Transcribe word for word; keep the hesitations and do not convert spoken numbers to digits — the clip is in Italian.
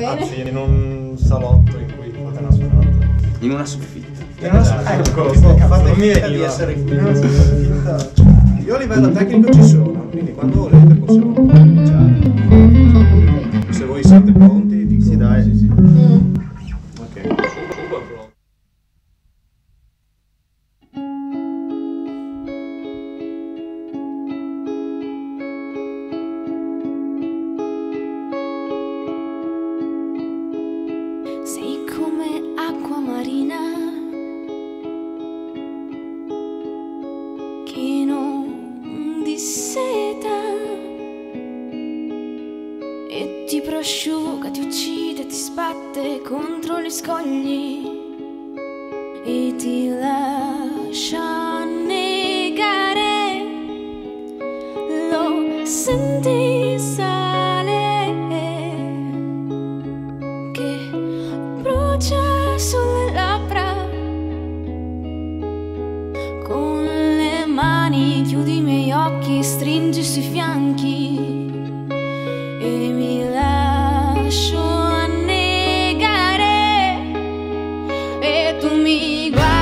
bene. Anzi, in un salotto in cui fate una suonata. In una soffitta. In una soffitta. Ecco, Fate fate finta di essere qui in una soffitta. Io a livello tecnico ci sono, quindi quando volete possiamo cominciare. Se voi siete pronti, dico. Sì, dai. Sì, sì. Ok. Sei come acqua marina che non disseta e ti prosciuga, ti uccide, ti sbatte contro gli scogli e ti lascia annegare. Lo senti sale che brucia sulle labbra, con le mani chiudi i miei occhi, stringi sui fianchi e mi lascio annegare e tu mi guardi.